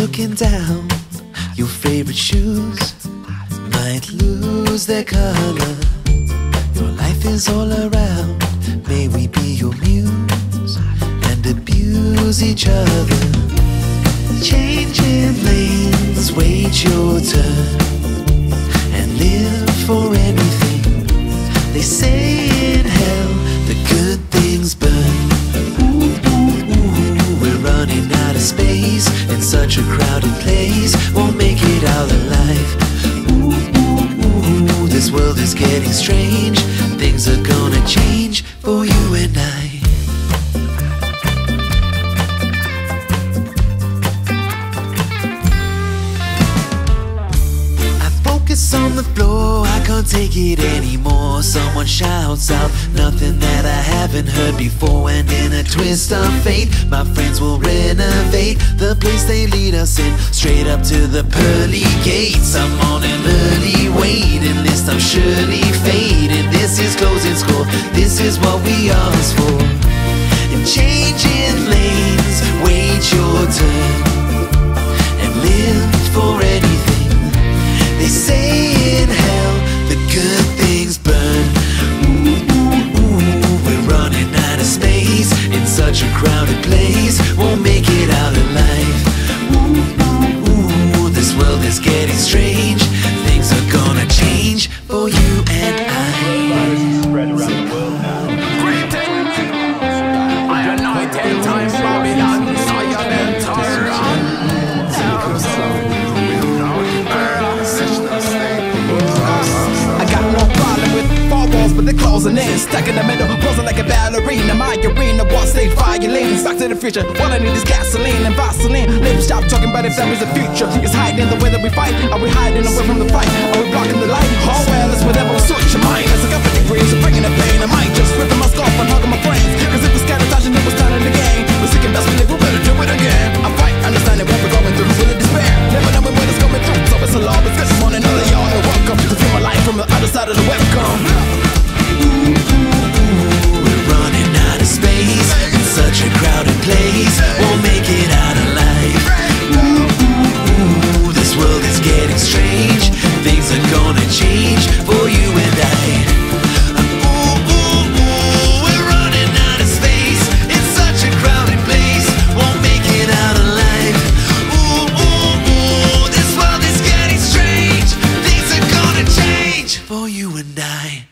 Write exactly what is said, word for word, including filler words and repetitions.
looking down, your favorite shoes might lose their color. Your life is all around, may we be your muse and abuse each other. Changing lanes, wait your turn and live for anything. They say in hell the good things burn. Ooh, ooh, ooh, we're running out of space in such a crowded place. Won't make it out alive. Ooh, ooh, ooh, this world is getting strange. Things are gonna change for you and I. On the floor, I can't take it anymore. Someone shouts out nothing that I haven't heard before, and in a twist of fate, my friends will renovate the place they lead us in, straight up to the pearly gates. I'm on an early waiting list, I'm surely fading. This is closing score, this is what we asked for. And changing lanes, wait your turn and live for anything. They say in hell the good things burn. Ooh, ooh, ooh, we're running out of space in such a crowded place. Won't make it out alive. Ooh, ooh, ooh, this world is getting strange. Things are gonna change for you and I. Spread around the world now. Greetings! I anointed time Babylon, Zion Tyrann. But they're closing in, stuck in the middle, posing like a ballerina. My arena, what stage violins, back to the future. All I need is gasoline and Vaseline. Lips stop talking about if there is a future. It's hiding the way that we fight. Are we hiding away from the fight? Are we blocking the light? Oh well, it's whatever will suit your mind. As a couple degrees, so bringing the pain. I might just rip my scarf and hug my friends. Cause if we're sabotaging, then we're starting the game. We're sick and best believe we better do it again. I fight, understanding what we're going through, full of despair. Never knowing what it's coming through. So it's a law, but good morning, all of y'all, and welcome to feel my life from the other side of the webcam. Ooh, ooh, ooh, we're running out of space in such a crowded place. Won't make it out alive. Ooh, ooh, ooh, this world is getting strange. Things are gonna change for you and I. Ooh, ooh, ooh, we're running out of space in such a crowded place. Won't make it out alive. Ooh, ooh, ooh, this world is getting strange. Things are gonna change for you and I.